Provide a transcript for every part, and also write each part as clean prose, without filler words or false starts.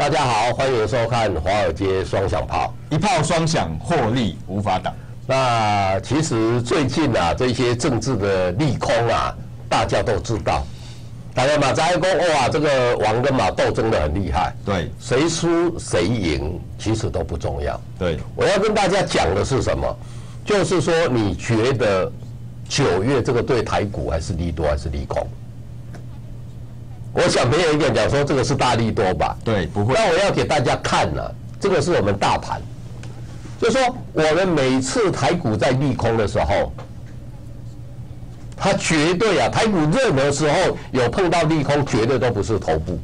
大家好，欢迎收看《华尔街双响炮》， 一炮双响，获利无法挡。 那其实最近啊，这些政治的利空啊，大家都知道。大家马在讲哇，这个王跟马斗争的很厉害。 对， 谁输谁赢其实都不重要。 对， 我要跟大家讲的是什么？就是说，你觉得9月这个对台股还是利多还是利空？我想没有一个人讲说这个是大利多吧？ 对，不会。 那我要给大家看呢、这个是我们大盘，就是说我们每次台股在利空的时候，它绝对啊，台股任何时候有碰到利空，绝对都不是头部。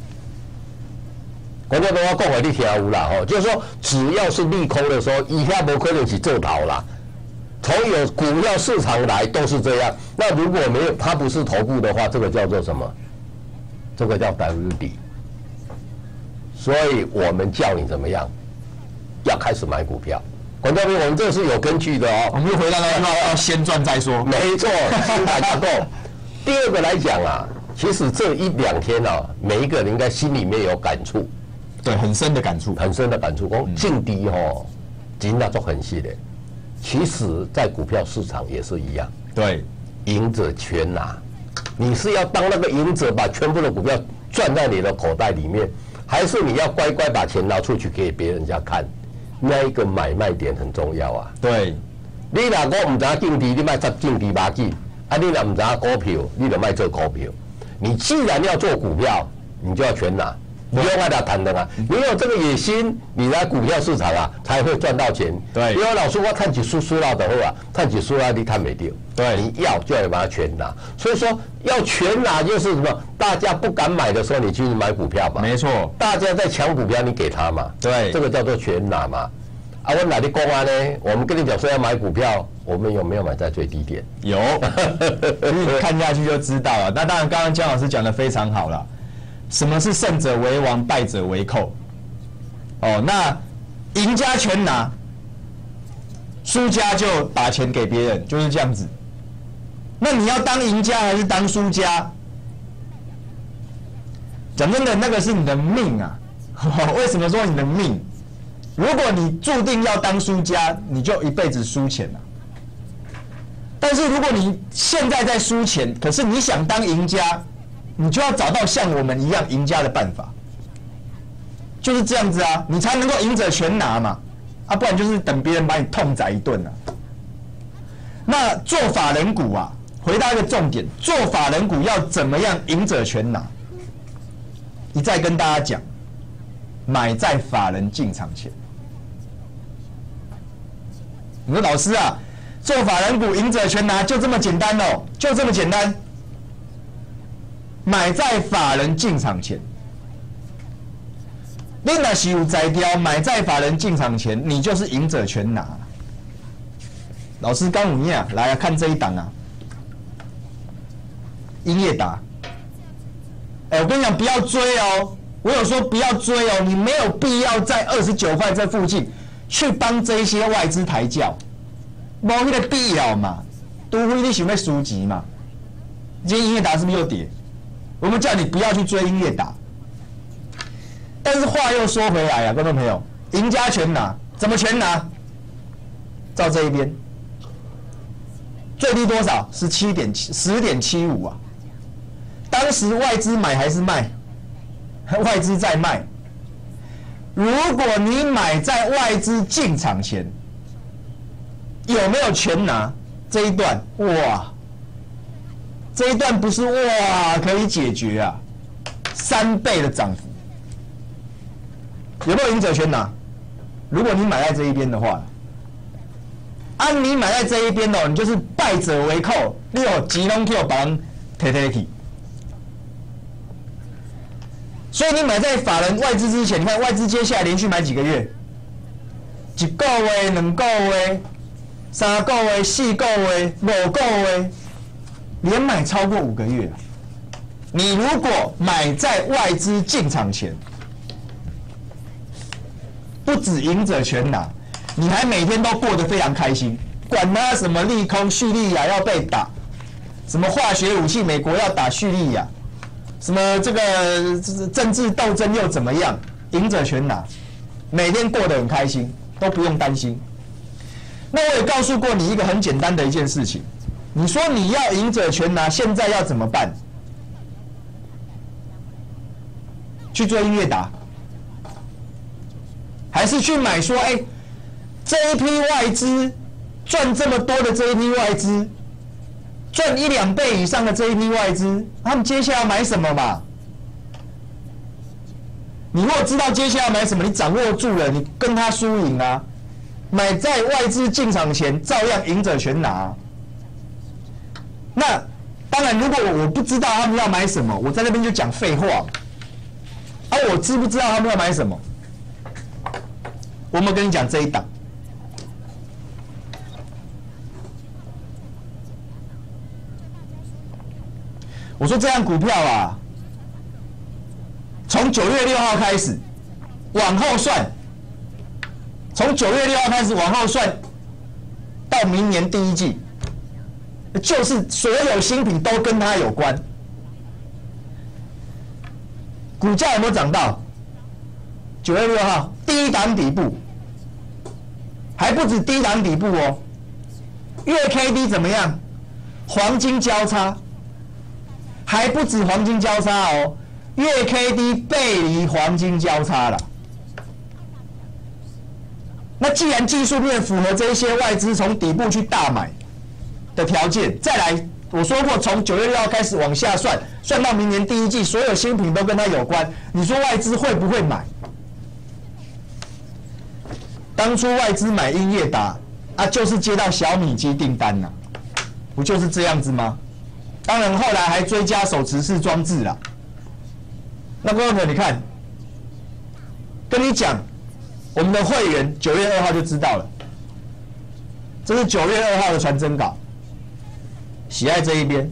我就跟我讲话你听有啦吼，就是说只要是利空的时候，以下不可能是正头啦。从有股票市场来都是这样。那如果没有它不是头部的话，这个叫做什么？这个叫 W 底。所以我们叫你怎么样？要开始买股票。观众朋友，我们这是有根据的哦。 我们又回到了要先赚再说。 没错，新台架构。第二个来讲啊，其实这1、2天啊，每一个人应该心里面有感触。 对，很深的感触， 很深的感触。讲劲敌吼，真的做很细的。其实，在股票市场也是一样。 对， 赢者全拿。你是要当那个赢者，把全部的股票赚在你的口袋里面，还是你要乖乖把钱拿出去给别人家看？那一个买卖点很重要啊。 对， 你若我唔知影劲敌，你卖执劲敌把劲；啊，你若唔知影股票，你就卖做股票。你既然要做股票，你就要全拿。你用爱他谈的啊，你有这个野心，你来股票市场啊才会赚到钱。 对， 因为老师我看起输了的话，看起输了你看没掉。 对， 你要就要把它全拿。所以说要全拿就是什么？大家不敢买的时候，你去买股票嘛。 没错。 大家在抢股票，你给他嘛。 对， 这个叫做全拿嘛。啊，我哪里公安呢？我们跟你讲说要买股票，我们有没有买在最低点？ 有，你看下去就知道了。那当然，刚刚姜老师讲的非常好了。什么是胜者为王，败者为寇？哦，那赢家全拿，输家就把钱给别人，就是这样子。那你要当赢家还是当输家？讲真的，那个是你的命啊！为什么说你的命？如果你注定要当输家，你就一辈子输钱了。但是如果你现在在输钱，可是你想当赢家，你就要找到像我们一样赢家的办法，就是这样子啊，你才能够赢者全拿嘛，啊，不然就是等别人把你痛宰一顿啊。那做法人股啊，回到一个重点，做法人股要怎么样赢者全拿？一再跟大家讲，买在法人进场前。你说老师啊，做法人股赢者全拿就这么简单哦，就这么简单。买在法人进场前，你若是有在调买在法人进场前，你就是赢者全拿。老师刚五样来看这一档啊，英业达。我跟你讲，不要追哦，我有说不要追哦，你没有必要在29块这附近去帮这一些外资抬轿，没那个必要嘛，除非你想要输钱嘛。今天英业达是不是又跌？我们叫你不要去追英业达，但是话又说回来啊，观众朋友，赢家全拿，怎么全拿？照这一边，最低多少？10.75啊！当时外资买还是卖？外资在卖。如果你买在外资进场前，有没有全拿？这一段哇！这一段不是哇可以解决啊，3倍的涨幅，有没有赢者全拿？如果你买在这一边的话，按你买在这一边哦，你就是败者为寇，你有钱拢去把人提去。所以你买在法人外资之前，你看外资接下来连续买几个月，1个月、2个月、3个月、4个月、5个月。连买超过5个月，你如果买在外资进场前，不止赢者全拿，你还每天都过得非常开心。管他什么利空，叙利亚要被打，什么化学武器，美国要打叙利亚，什么这个政治斗争又怎么样？ 赢者全拿，每天过得很开心，都不用担心。那我也告诉过你一个很简单的一件事情，你说你要赢者全拿，现在要怎么办？去做音乐达，还是去买说，这一批外资赚这么多的这一批外资，赚1、2倍以上的这一批外资，他们接下来要买什么嘛？你如果知道接下来要买什么，你掌握住了，你跟他输赢啊。买在外资进场前，照样赢者全拿。那当然，如果我不知道他们要买什么，我在那边就讲废话。我知不知道他们要买什么？我们跟你讲这一档，我说这样股票啊，从9月6号开始往后算，从9月6号开始往后算，到明年第1季，就是所有新品都跟它有关。股价有没有涨到？9月6号低档底部，还不止低档底部哦，月 K D 怎么样？黄金交叉，还不止黄金交叉哦，月 K D 背离黄金交叉了。那既然技术面符合这一些外资从底部去大买的条件，再来。我说过，从9月6号开始往下算，算到明年第1季，所有新品都跟它有关。你说外资会不会买？当初外资买英业达就是接到小米机订单呐，不就是这样子吗？当然后来还追加手持式装置啦。那各位朋友，你看，跟你讲，我们的会员9月2号就知道了，这是9月2号的传真稿。喜爱这一边，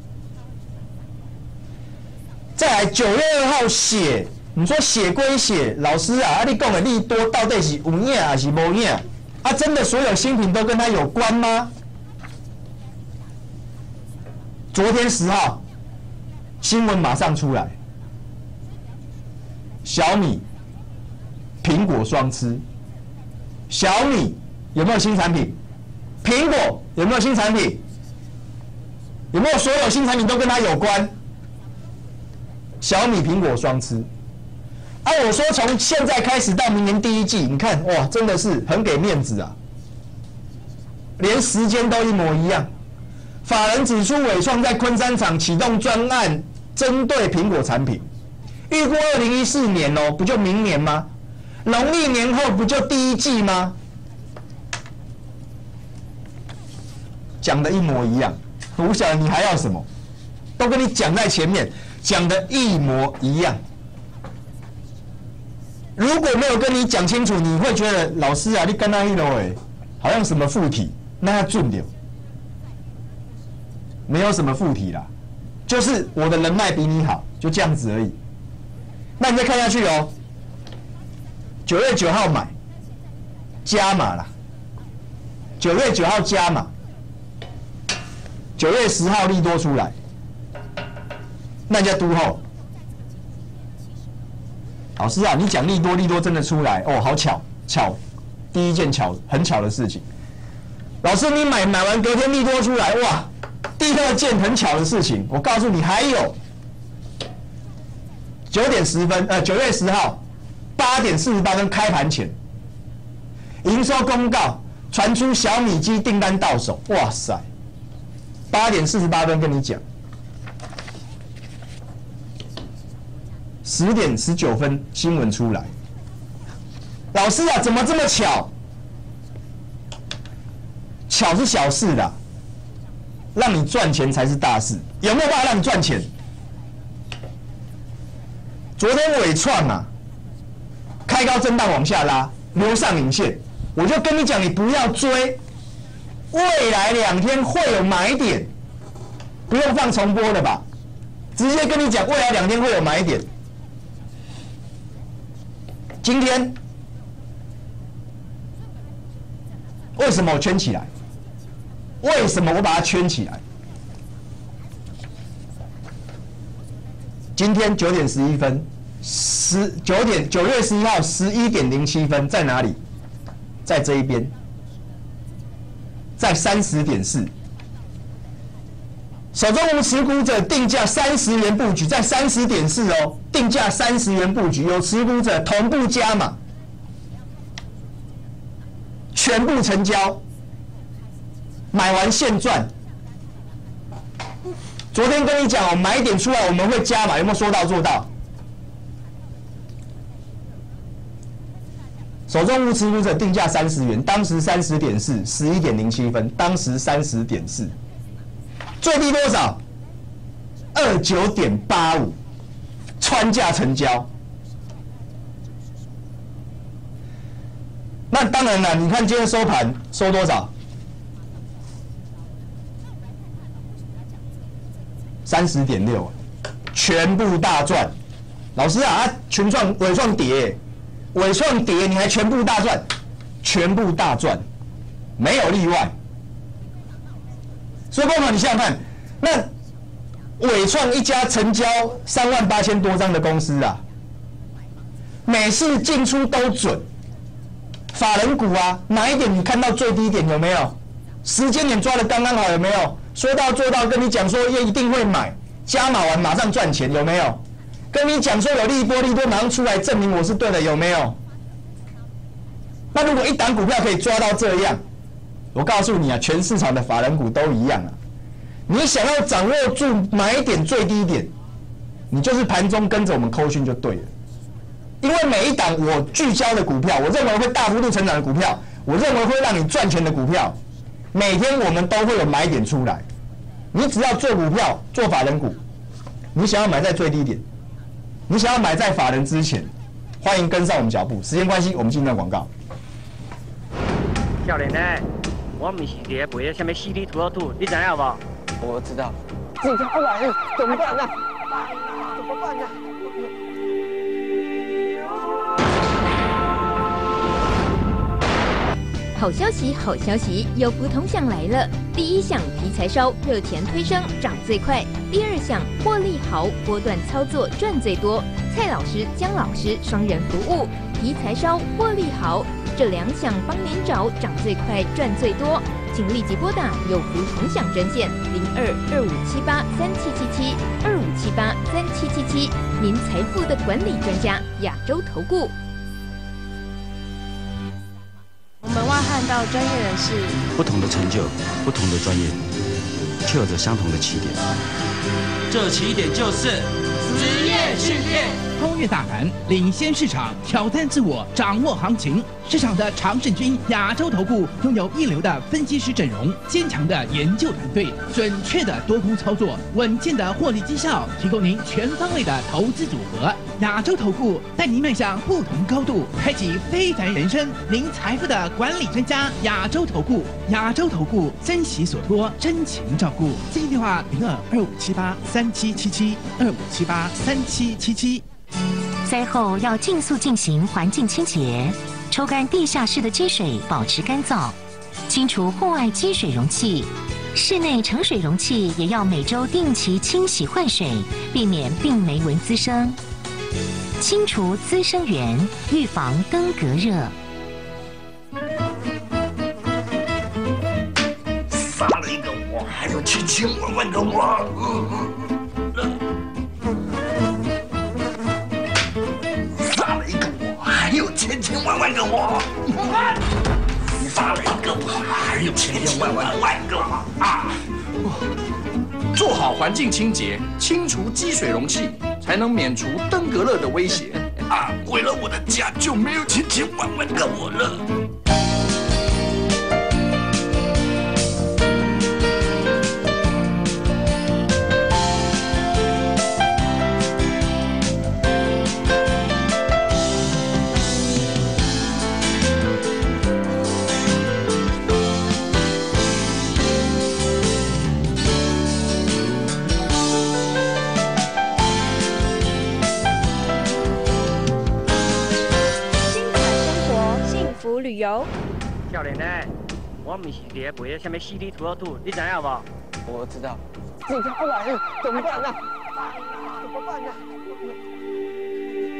再来9月2号写，你说写归写，老师啊，你讲的利多到底是有影还是无影？真的所有新品都跟它有关吗？昨天10号新闻马上出来，小米、苹果双吃，小米有没有新产品？苹果有没有新产品？有没有所有新产品都跟它有关？小米、苹果双吃。我说从现在开始到明年第1季，你看哇，真的是很给面子啊，连时间都一模一样。法人指出，伟创在昆山厂启动专案，针对苹果产品，预估2014年哦，不就明年吗？农历年后不就第1季吗？讲的一模一样。我不晓得你还要什么，都跟你讲在前面，讲的一模一样。如果没有跟你讲清楚，你会觉得老师啊，你跟他一路好像什么附体，那要准掉，没有什么附体啦，就是我的人脉比你好，就这样子而已。那你再看下去哦，9月9号买，加码啦，9月9号加码。9月10号利多出来，那叫都后。老师啊，你讲利多真的出来哦，好巧，第一件很巧的事情。老师，你买完隔天利多出来，哇，第2件很巧的事情，我告诉你还有9月10号8点48分开盘前，营收公告传出小米机订单到手，哇塞！8点48分跟你讲，10点19分新闻出来。老师啊，怎么这么巧？巧是小事啦，让你赚钱才是大事。有没有办法让你赚钱？昨天伟创啊，开高震荡往下拉，留上影线，我就跟你讲，你不要追。未来2天会有买点，不用放重播了吧？直接跟你讲，未来2天会有买点。今天为什么我圈起来？为什么我把它圈起来？今天9点11分， 9月11号11点07分在哪里？在这一边，在30.4。手中无持股者定价30元布局，在30.4哦，定价30元布局，有持股者同步加码，全部成交，买完现赚。昨天跟你讲，买点出来我们会加码，有没有说到做到？手中无持股者定价30元，当时30.4 11点07分，当时30.4，最低多少？29.85，穿价成交。那当然了，你看今天收盘收多少？30.6，全部大赚。老师啊，群创、伟创跌。伟创跌，你还全部大赚，全部大赚，没有例外。所以，朋友，你想想看，那伟创一家成交38000多张的公司啊，每次进出都准。法人股啊，哪一点你看到最低点有没有？时间点抓得刚刚好有没有？说到做到，跟你讲说也一定会买，加码完马上赚钱有没有？跟你讲说有利多马上出来证明我是对的，有没有？那如果一档股票可以抓到这样，我告诉你啊，全市场的法人股都一样啊。你想要掌握住买点最低点，你就是盘中跟着我们扣讯就对了。因为每一档我聚焦的股票，我认为会大幅度成长的股票，我认为会让你赚钱的股票，每天我们都会有买点出来。你只要做股票，做法人股，你想要买在最低点。你想要买在法人之前，欢迎跟上我们脚步。时间关系，我们进段广告。 少年呢，我不是在卖什么CD 202，你知影无？ 我知道。自己不来，怎么办呢？怎么办呢？ 好消息，好消息，有福同享来了！第一项题材烧，热钱推升，涨最快；第二项获利好，波段操作赚最多。蔡老师、姜老师双人服务，题材烧，获利好，这2项帮您找涨最快、赚最多。请立即拨打有福同享专线02-2578-3777，2578-3777，您财富的管理专家，亚洲投顾。 我们外汉到专业人士， 不同的成就，不同的专业，却有着相同的起点。 这起点就是职业训练。 超越大盘，领先市场，挑战自我，掌握行情。市场的常胜军亚洲投顾拥有一流的分析师阵容，坚强的研究团队，准确的多空操作，稳健的获利绩效，提供您全方位的投资组合。亚洲投顾带您迈向不同高度，开启非凡人生。您财富的管理专家，亚洲投顾，亚洲投顾珍惜所托，真情照顾。咨询电话02-2578-3777，2578-3777。 灾后要尽速进行环境清洁，抽干地下室的积水，保持干燥，清除户外积水容器。室内盛水容器也要每周定期清洗换水，避免病媒蚊滋生，清除滋生源，预防登革热。 杀了一个我，还有千千万万个我。杀了一个我，还有千千万万个我。杀了一个我，还有千千万万个我啊！ 做好环境清洁，清除积水容器，才能免除登革热的威胁啊！毁了我的家，就没有千千万万个我了。 旅游， 少年呢，我不是在卖什么 CD 202，你知影无？ 我知道。 自己不来，怎么办呢？怎么办呢？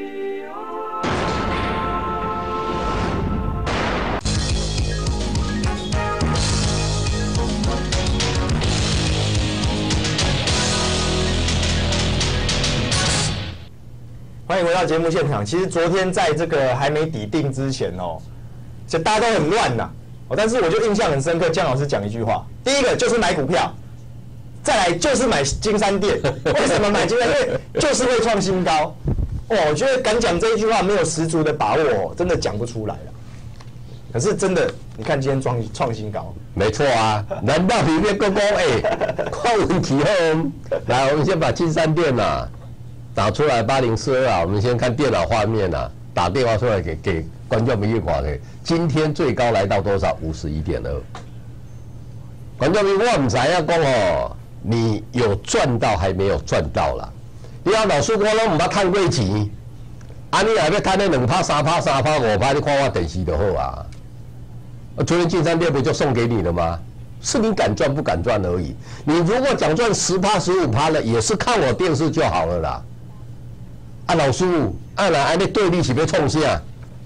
迎回到节目现场。其实昨天在这个还没底定之前哦，其实大家都很乱呐。但是我就印象很深刻，姜老师讲一句话：第一个就是买股票，再来就是买金山店。为什么买金山店？因为就是会创新高。我觉得敢讲这一句话没有十足的把握，真的讲不出来了。可是真的，你看今天创新高， 没错啊。难道里面公看问题后，来，我们先把金山店打出来8042啊，我们先看电脑画面打电话出来给观众朋友看的。今天最高来到多少？51.2。观众朋友，我唔知影讲你有赚到还没有赚到啦？你要老师我拢唔捌赚过钱，你还要赚那2%、3%、3%、5%，你看我电视就好啊。昨天金山店不就送给你了吗？是你敢赚不敢赚而已。你如果讲赚10%、15%了，也是看我电视就好了啦。老师，来，你对立是要创啥？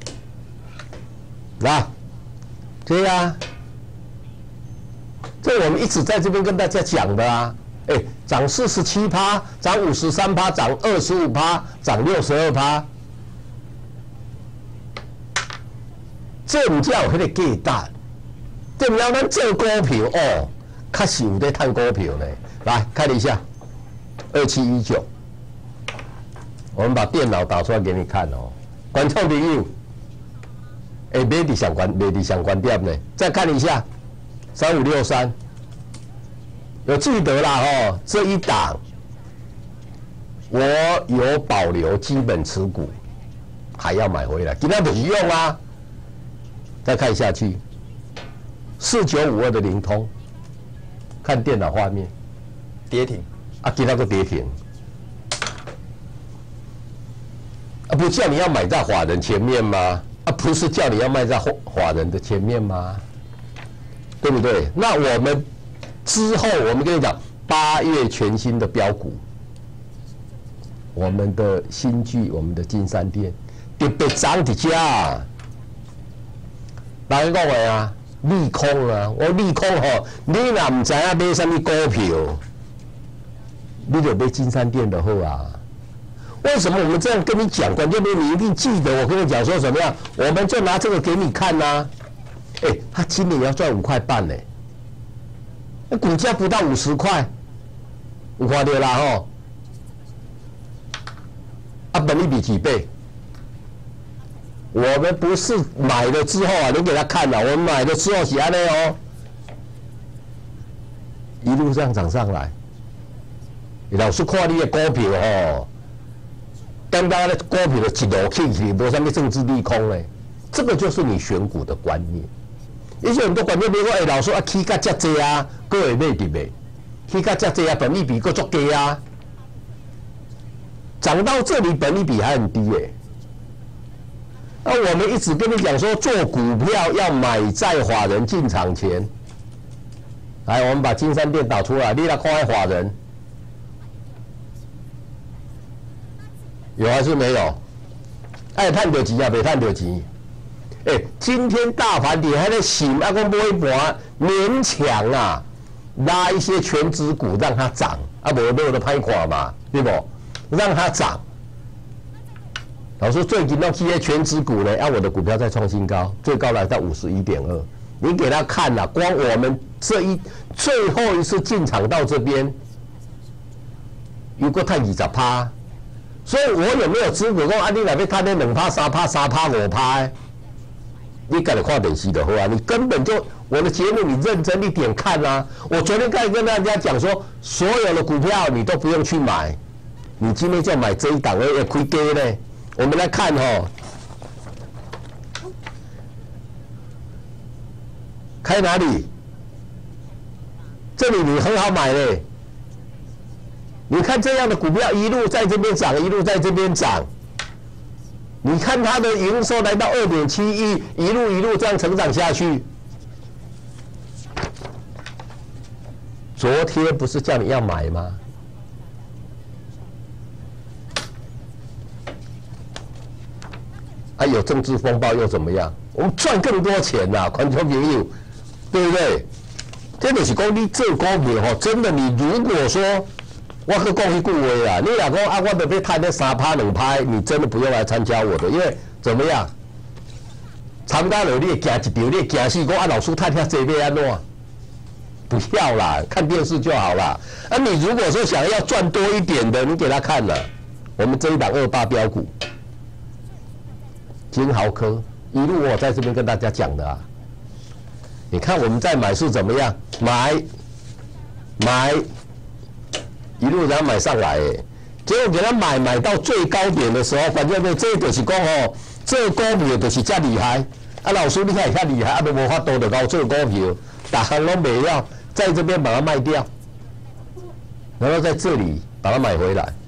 来，对呀，这我们一直在这边跟大家讲的啊。涨47%，涨53%，涨25%，涨62%。这唔叫有迄个价值，对不了？咱做股票确实有在赚股票呢。来看一下，2719，我们把电脑打出来给你看观众朋友，买伫上关点呢？再看一下3563，有记得啦这一档我有保留基本持股，还要买回来，今天就是用啊。再看下去，4952的灵通，看电脑画面， 跌停今天个跌停，不叫你要买在法人前面吗？不是叫你要卖在法人的前面吗？对不对？那我们之后，我们跟你讲，8月全新的标股，我们的新剧，我们的金山店，特别涨一家。人讲话利空我利空你若唔知影买什么股票，你就买金山店的好啊。为什么我们这样跟你讲？关键你一定记得我跟你讲说什么样，我们就拿这个给你看他今年要赚5块半呢，股价不到50块，有看到啦本益比几倍？我们不是买了之后你给他看了，我们买了之后是安尼一路这样涨上来。老师看你的股票刚刚的股票的一路起，没什么政治利空呢，这个就是你选股的观念。以前很多观念，比如说老师起价这济各会买入的，起价这济本益比够足低涨到这里本益比还很低我们一直跟你讲说，做股票要买在法人进场前。来，我们把金山店打出来，你来看法人有还是没有？赚到钱没赚到钱？今天大盘底还在醒，讲买一盘勉强拉一些全指股让它涨，无有的歹看嘛，对不？让它涨。老师最近那些全指股呢，我的股票在创新高，最高来到51.2。你给他看光我们最后一次进场到这边，有个赚20%，所以我有没有资格讲你那边看那2%、3%、3%、5%？你赶紧看电视就好你根本就我的节目你认真一点看我昨天刚才跟大家讲说，所有的股票你都不用去买，你今天就买这一档也亏低呢。我们来看开哪里？这里你很好买嘞。你看这样的股票一路在这边涨，一路在这边涨。你看它的营收来到2.7亿，一路这样成长下去。昨天不是叫你要买吗？有政治风暴又怎么样？我们赚更多钱观众朋友，对不对？这就是讲你做股票真的，你如果说我去讲一句话啊，你若讲啊，我要被赚那3%、2%，你真的不用来参加我的，因为怎么样？参加了你会惊一条，你会惊死讲啊，老师太遐济要安怎？不要啦，看电视就好啦。啊，你如果说想要赚多一点的，你给他看了，我们这一档28标股，金豪科一路我在这边跟大家讲的啊。你看我们在买是怎么样？买，一路然后买上来，结果给他买到最高点的时候，反正这就是讲哦，这股票就是这厉害。啊，老师你看遐厉害，啊，无法度就搞这股票，大行拢没要，在这边把它卖掉，然后在这里把它买回来。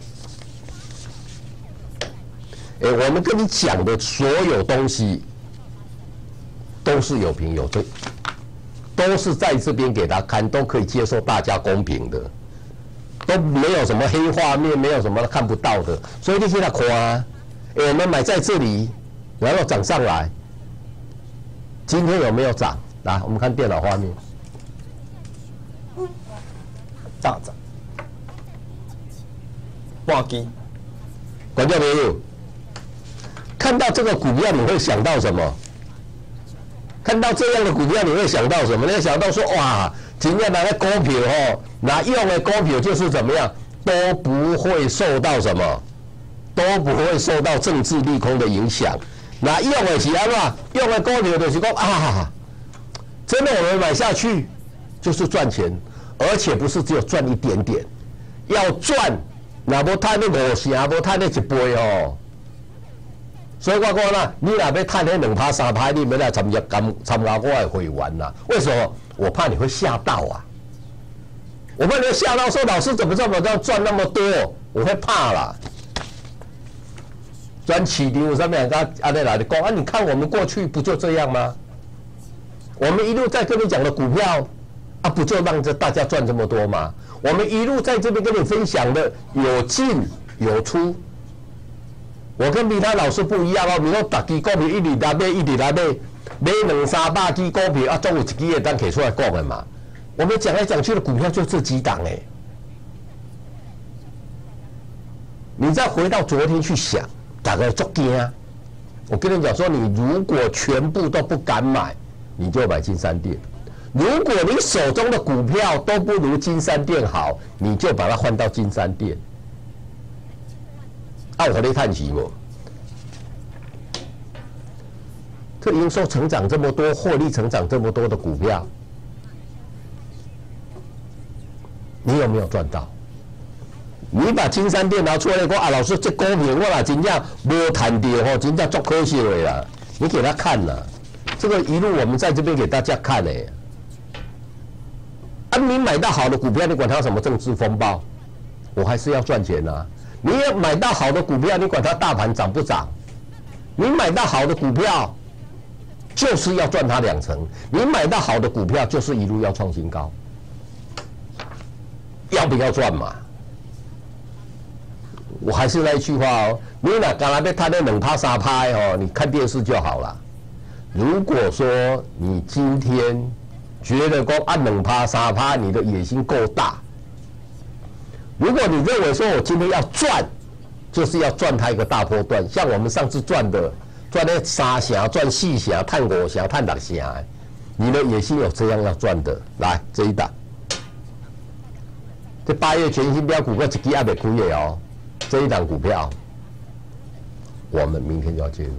我们跟你讲的所有东西都是有凭有据，都是在这边给他看，都可以接受大家公平的，都没有什么黑画面，没有什么看不到的，所以你给他看啊。我们买在这里，然后涨上来，今天有没有涨？来，我们看电脑画面， 大涨，挂机， 观众朋友，看到这个股票你会想到什么？看到这样的股票你会想到什么？你会想到说哇，今天拿的股票哦，拿用的股票就是怎么样，都不会受到什么，都不会受到政治利空的影响。那用的是安怎？用的股票就是讲啊，真的我们买下去就是赚钱，而且不是只有赚一点点，要赚，那无赚那5成，无赚那1倍哦。所以我讲啦，你若要赚那2%、3%，你要来参加我的会员啦。为什么？我怕你会吓到啊！我怕你会吓到，说老师怎么这么赚那么多？我会怕啦。赚市场上面安尼来讲啊，你看我们过去不就这样吗？我们一路在跟你讲的股票啊，不就让大家赚这么多吗？我们一路在这边跟你分享的有进有出。我跟其他老师不一样哦，比如说大支股票一直来买，一直来买，200、300支股票啊，总有一支会当摕出来讲的嘛。我们讲来讲去的股票就这几档哎。你再回到昨天去想，大概足惊。我跟你讲说，你如果全部都不敢买，你就买金山店；如果你手中的股票都不如金山店好，你就把它换到金山店。我给你看起不？这营收成长这么多，获利成长这么多的股票，你有没有赚到？你把金山店拿出来说啊，老师这股票我啦真正没谈到吼，真正足可惜的啦。你给他看了，这个一路我们在这边给大家看的。啊，你买到好的股票，你管它什么政治风暴，我还是要赚钱啊。你也买到好的股票，你管它大盘涨不涨？你买到好的股票，就是要赚它2成。你买到好的股票，就是一路要创新高。要不要赚嘛？我还是那一句话哦，你若刚才被赚那2%、3%哦，你看电视就好了。如果说你今天觉得说按2%、3%，你的野心够大。如果你认为说我今天要赚，就是要赚它一个大波段，像我们上次赚那3成、赚4成、赚5成、赚6成，你的野心有这样要赚的，来这一档，这8月全新标股，我一支也没开的哦，这一档股票，我们明天就要介入，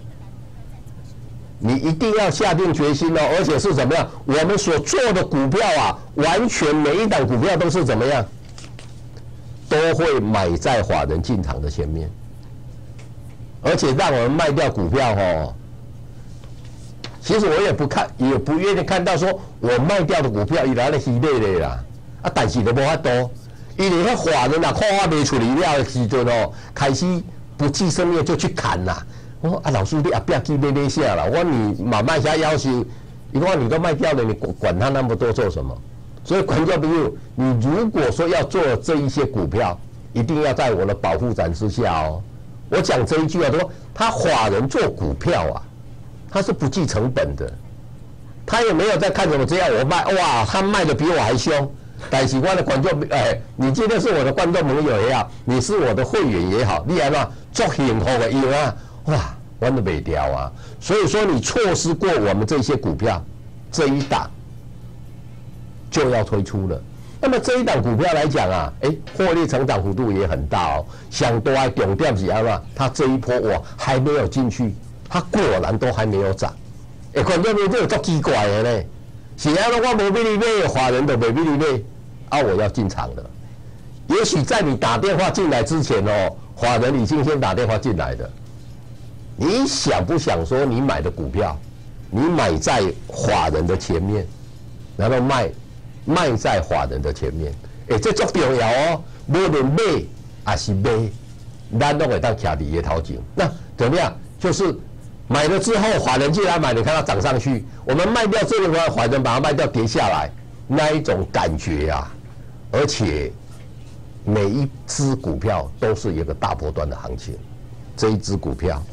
你一定要下定决心哦，而且是怎么样？我们所做的股票啊，完全每一档股票都是怎么样？都会买在法人进场的前面，而且让我们卖掉股票哦。其实我也不愿意看到说我卖掉的股票伊来咧稀累咧啦，啊，但是都无法度，因为迄法人啊，看我卖出嚟了的时阵哦，开始不计生面就去砍啦。我说啊，老师你也不要去卖下啦，我说你慢慢下要求，因为你都卖掉了，你管他那么多做什么？所以，观众朋友，你如果说要做这一些股票，一定要在我的保护伞之下哦。我讲这一句啊，说他法人做股票啊，他是不计成本的，他也没有在看什么，只要我卖，哇，他卖的比我还凶， 但是我的观众，你今天是我的观众朋友也好，你是我的会员也好，你安怎做幸福的有啊？哇，我都没掉啊！所以说你错失过我们这些股票，这一档就要推出了。那么这一档股票来讲啊，获利成长幅度也很大哦。想多爱重点是安怎？它这一波我还没有进去，它果然都还没有涨。观众朋友，这有足奇怪的呢。是安怎我没俾你买，华人都没俾你买，我要进场了。也许在你打电话进来之前哦，华人已经先打电话进来的。你想不想说你买的股票，你买在华人的前面，然后卖在华人的前面？这足重要哦。无论买还是卖，咱都会当徛伫个头前。那怎么样？就是买了之后，华人进来买，你看它涨上去，我们卖掉这个话，华人把它卖掉跌下来，那一种感觉呀，而且每一只股票都是一个大波段的行情。这一只股票，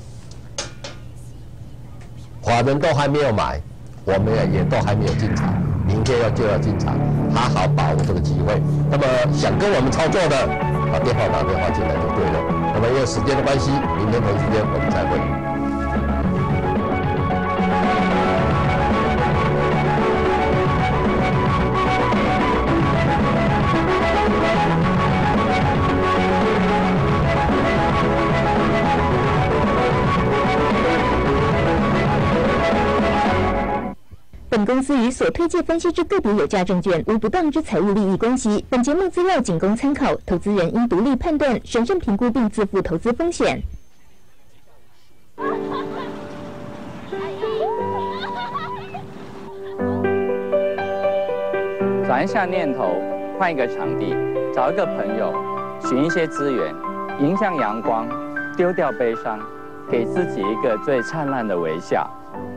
华人都还没有买，我们也都还没有进场，明天就要进场，好好把握这个机会。那么想跟我们操作的，把电话打电话进来就对了。那么因为时间的关系，明天同时间我们再会。 本公司与所推介分析之个别有价证券无不当之财务利益关系。本节目资料仅供参考，投资人应独立判断、审慎评估并自负投资风险。 转一下念头，换一个场地，找一个朋友，寻一些资源，迎向阳光，丢掉悲伤，给自己一个最灿烂的微笑。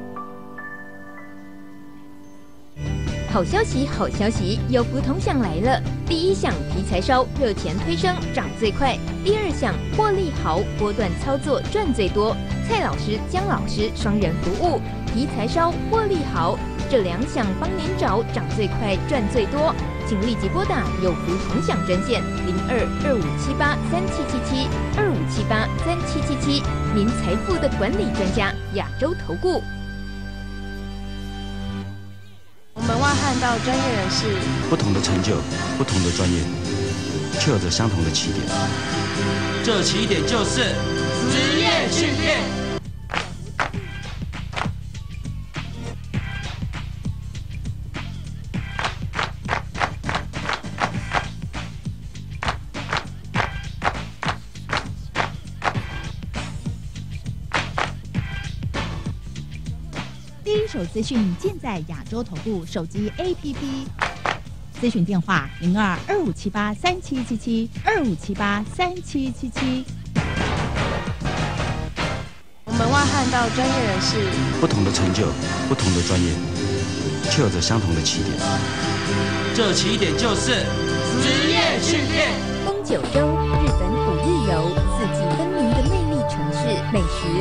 好消息，好消息！有福同享来了。第一项题材烧，热钱推升，涨最快；第二项获利好，波段操作赚最多。蔡老师、姜老师双人服务，题材烧，获利好，这两项帮您找涨最快、赚最多。请立即拨打有福同享专线02-2578-3777，2578-3777，您财富的管理专家，亚洲投顾。 我们外汉到专业人士， 不同的成就，不同的专业，却有着相同的起点。 这起点就是职业训练。 第一手资讯尽在亚洲投顾手机 APP， 咨询电话02-2578-3777，2578-3777。 我们外汉到专业人士， 不同的成就，不同的专业，却有着相同的起点。 这起点就是职业训练。 东九州，日本五日游，四季分明的魅力城市，美食